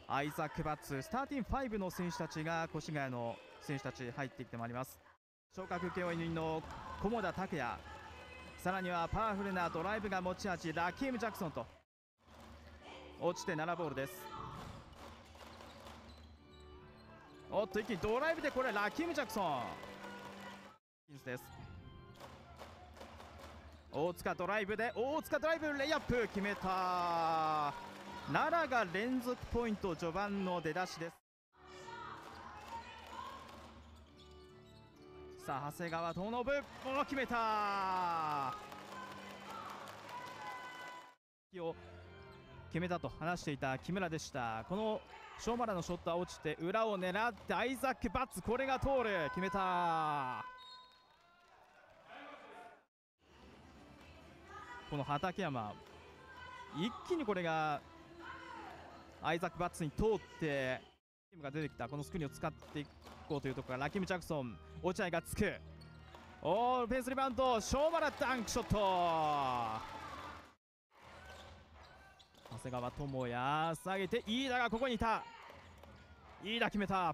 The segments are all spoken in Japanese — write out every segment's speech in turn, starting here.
アイザック・バッツ、スターティン5の選手たちが越谷の選手たち入ってきてまいります。昇格請負人の菰田拓也、さらにはパワフルなドライブが持ち味ラキーム・ジャクソンと落ちて7ボールです。おっと一気にドライブでこれラキーム・ジャクソンです。大塚ドライブで大塚ドライブレイアップ決めた。奈良が連続ポイント、序盤の出だしです。さあ長谷川智信決めた。を決めたと話していた木村でした。この小原のショットは落ちて裏を狙ってアイザック・バッツ、これが通る、決めた。この畠山一気にこれがアイザック・バッツに通ってチームが出てきた。このスクリーンを使っていこうというところからラキム・ジャクソン、落合がつく。おー、フェンスリバウンド、小原ダンクショット。長谷川智也下げて飯田がここにいた。飯田決めた。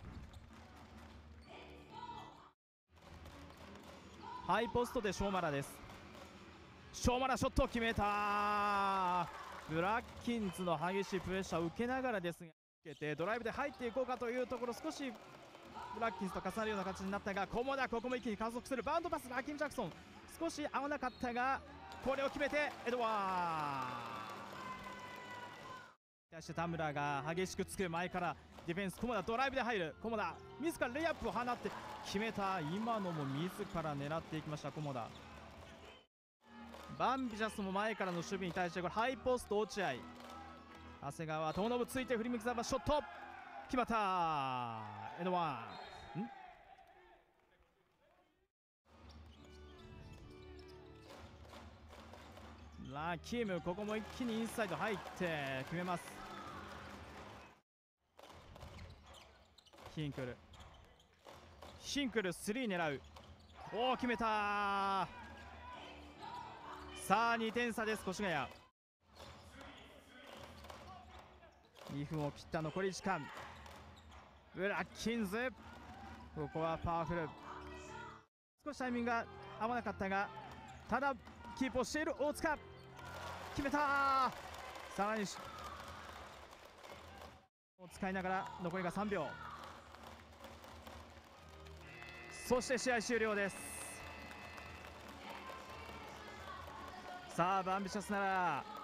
ハイポストで小原です。小原ショット決めた。ブラッキンズの激しいプレッシャーを受けながらですがドライブで入っていこうかというところ、少しブラッキンズと重なるような形になったが、菰田ここも一気に加速する。バウンドパスラキム・ジャクソン少し合わなかったがこれを決めてエドワー。対して田村が激しくつく。前からディフェンス、菰田ドライブで入る。菰田自らレイアップを放って決めた。今のも自ら狙っていきました菰田。バンビジャスも前からの守備に対してこれハイポスト落合、長谷川智信ついて振り向きざまショット決まった。エドワンラキーム、ここも一気にインサイド入って決めます。ヒンクル3狙う。おお決めた。さあ2点差です越谷。2分を切った残り時間。ブラッキンズここはパワフル。少しタイミングが合わなかったがただキープをしている大塚決めた。さらにを使いながら残りが3秒。そして試合終了です。さあバンビシャスなら